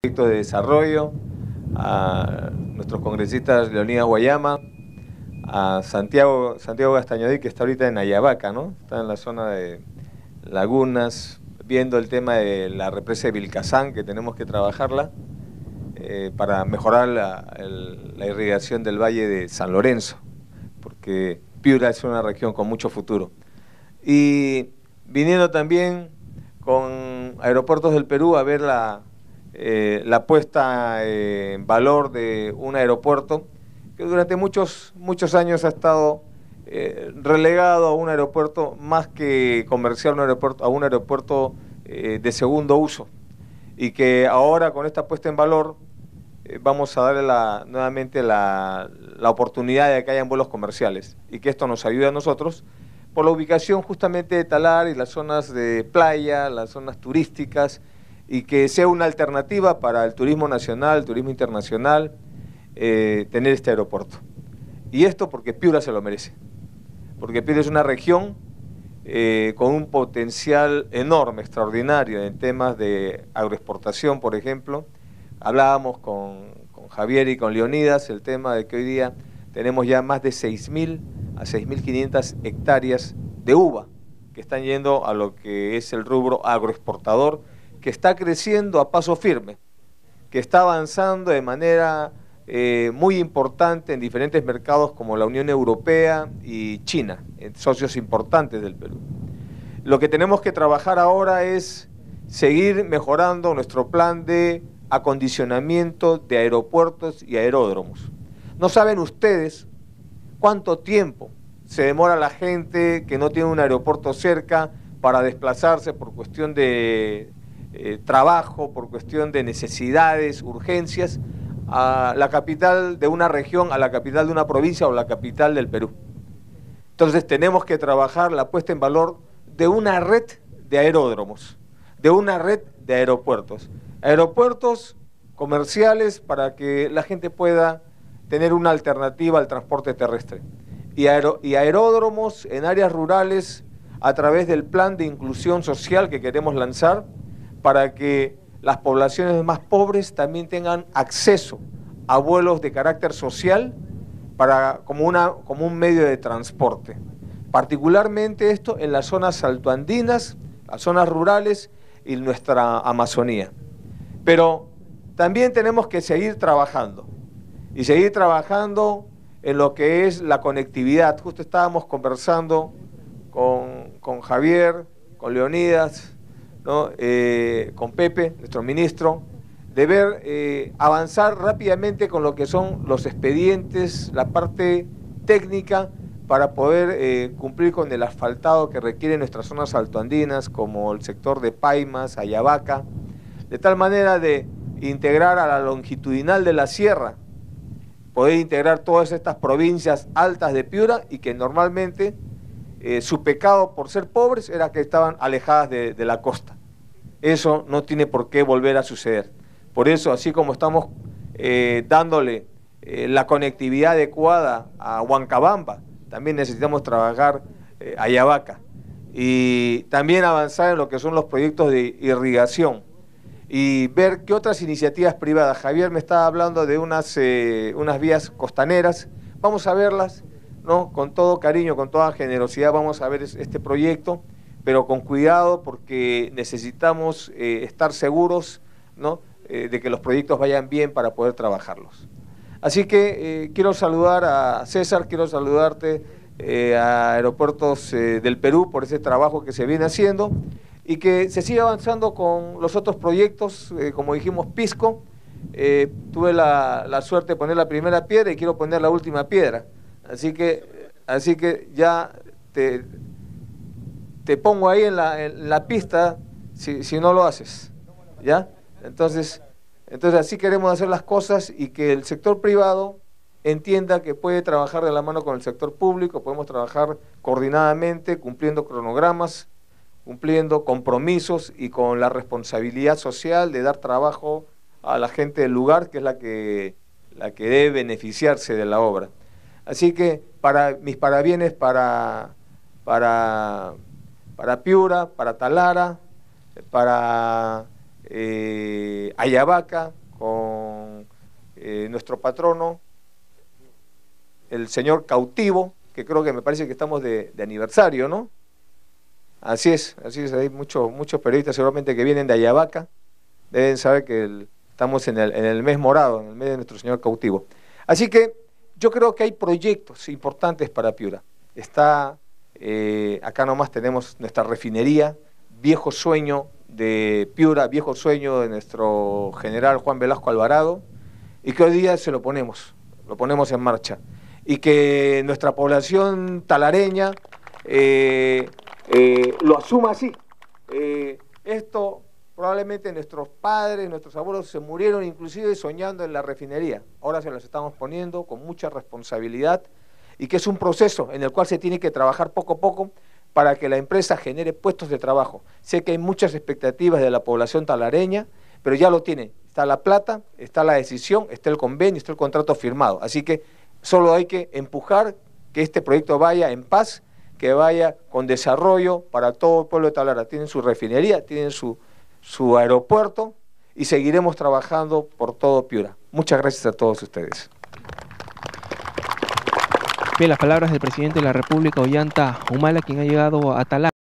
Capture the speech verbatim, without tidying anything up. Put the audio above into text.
proyectos de desarrollo, a nuestros congresistas Leonidas Guayama, a Santiago, Santiago Gastañodí, que está ahorita en Ayabaca, ¿no? Está en la zona de Lagunas, viendo el tema de la represa de Vilcazán, que tenemos que trabajarla eh, para mejorar la, el, la irrigación del Valle de San Lorenzo, porque Piura es una región con mucho futuro. Y viniendo también con Aeropuertos del Perú a ver la, eh, la puesta en valor de un aeropuerto que durante muchos, muchos años ha estado eh, relegado a un aeropuerto más que comercial, un aeropuerto, a un aeropuerto eh, de segundo uso, y que ahora con esta puesta en valor eh, vamos a darle la, nuevamente la, la oportunidad de que hayan vuelos comerciales y que esto nos ayude a nosotros por la ubicación justamente de Talar y las zonas de playa, las zonas turísticas, y que sea una alternativa para el turismo nacional, el turismo internacional, eh, tener este aeropuerto. Y esto porque Piura se lo merece, porque Piura es una región eh, con un potencial enorme, extraordinario en temas de agroexportación, por ejemplo. Hablábamos con, con Javier y con Leonidas el tema de que hoy día tenemos ya más de seis mil a seis mil quinientas hectáreas de uva que están yendo a lo que es el rubro agroexportador, que está creciendo a paso firme, que está avanzando de manera eh, muy importante en diferentes mercados como la Unión Europea y China, socios importantes del Perú. Lo que tenemos que trabajar ahora es seguir mejorando nuestro plan de acondicionamiento de aeropuertos y aeródromos. No saben ustedes cuánto tiempo se demora la gente que no tiene un aeropuerto cerca para desplazarse por cuestión de eh, trabajo, por cuestión de necesidades, urgencias, a la capital de una región, a la capital de una provincia o la capital del Perú. Entonces tenemos que trabajar la puesta en valor de una red de aeródromos, de una red de aeropuertos, aeropuertos comerciales para que la gente pueda tener una alternativa al transporte terrestre, y, aer y aeródromos en áreas rurales a través del plan de inclusión social que queremos lanzar para que las poblaciones más pobres también tengan acceso a vuelos de carácter social para, como, una, como un medio de transporte. Particularmente esto en las zonas altoandinas, las zonas rurales y nuestra Amazonía. Pero también tenemos que seguir trabajando. Y seguir trabajando en lo que es la conectividad. Justo estábamos conversando con, con Javier, con Leonidas, ¿no? eh, con Pepe, nuestro ministro, de ver eh, avanzar rápidamente con lo que son los expedientes, la parte técnica, para poder eh, cumplir con el asfaltado que requieren nuestras zonas altoandinas, como el sector de Paimas, Ayabaca, de tal manera de integrar a la longitudinal de la sierra, poder integrar todas estas provincias altas de Piura, y que normalmente eh, su pecado por ser pobres era que estaban alejadas de, de la costa. Eso no tiene por qué volver a suceder. Por eso, así como estamos eh, dándole eh, la conectividad adecuada a Huancabamba, también necesitamos trabajar eh, Ayabaca, y también avanzar en lo que son los proyectos de irrigación, y ver qué otras iniciativas privadas. Javier me estaba hablando de unas, eh, unas vías costaneras. Vamos a verlas, ¿no? Con todo cariño, con toda generosidad vamos a ver este proyecto, pero con cuidado, porque necesitamos eh, estar seguros, ¿no? eh, de que los proyectos vayan bien para poder trabajarlos. Así que eh, quiero saludar a César, quiero saludarte eh, a Aeropuertos eh, del Perú por ese trabajo que se viene haciendo, y que se siga avanzando con los otros proyectos, eh, como dijimos, Pisco. Eh, tuve la, la suerte de poner la primera piedra y quiero poner la última piedra. Así que, así que ya te, te pongo ahí en la, en la pista si, si no lo haces, ¿ya? Entonces, entonces así queremos hacer las cosas, y que el sector privado entienda que puede trabajar de la mano con el sector público, podemos trabajar coordinadamente, cumpliendo cronogramas, cumpliendo compromisos y con la responsabilidad social de dar trabajo a la gente del lugar, que es la que, la que debe beneficiarse de la obra. Así que para mis parabienes para, para, para Piura, para Talara, para eh, Ayabaca, con eh, nuestro patrono, el señor Cautivo, que creo que me parece que estamos de, de aniversario, ¿no? Así es, así es, hay muchos, muchos periodistas seguramente que vienen de Ayabaca, deben saber que el, estamos en el, en el mes morado, en el mes de nuestro señor Cautivo. Así que yo creo que hay proyectos importantes para Piura. Está, eh, acá nomás tenemos nuestra refinería, viejo sueño de Piura, viejo sueño de nuestro general Juan Velasco Alvarado, y que hoy día se lo ponemos, lo ponemos en marcha. Y que nuestra población talareña eh, eh, lo asuma así. Eh, esto probablemente nuestros padres, nuestros abuelos se murieron inclusive soñando en la refinería. Ahora se los estamos poniendo con mucha responsabilidad y que es un proceso en el cual se tiene que trabajar poco a poco para que la empresa genere puestos de trabajo. Sé que hay muchas expectativas de la población talareña, pero ya lo tiene. Está la plata, está la decisión, está el convenio, está el contrato firmado. Así que solo hay que empujar que este proyecto vaya en paz, que vaya con desarrollo para todo el pueblo de Talara. Tienen su refinería, tienen su, su aeropuerto y seguiremos trabajando por todo Piura. Muchas gracias a todos ustedes. Bien, las palabras del presidente de la República, Ollanta Humala, quien ha llegado a Talara.